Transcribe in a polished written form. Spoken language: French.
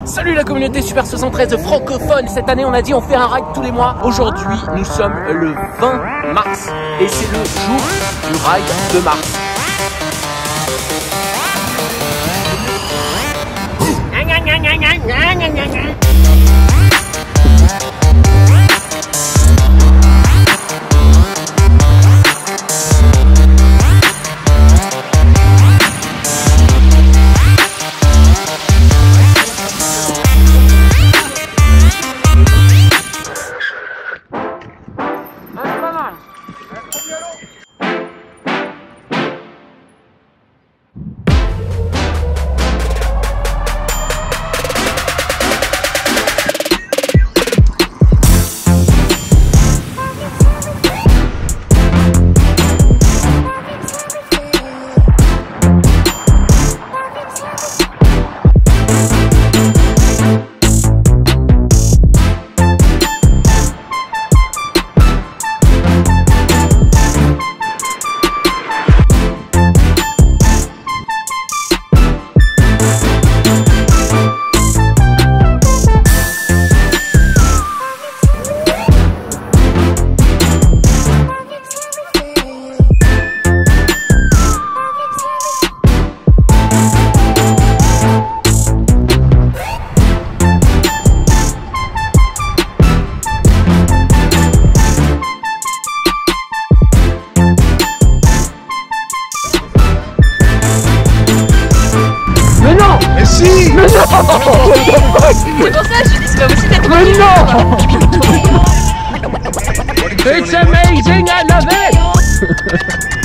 Salut la communauté Super 73 francophone. Cette année on a dit on fait un ride tous les mois. Aujourd'hui nous sommes le 20 mars et c'est le jour du ride de mars. Si! Mais non! C'est pour ça que je dis c'est pas possible d'être. Mais non! It's amazing, I love it!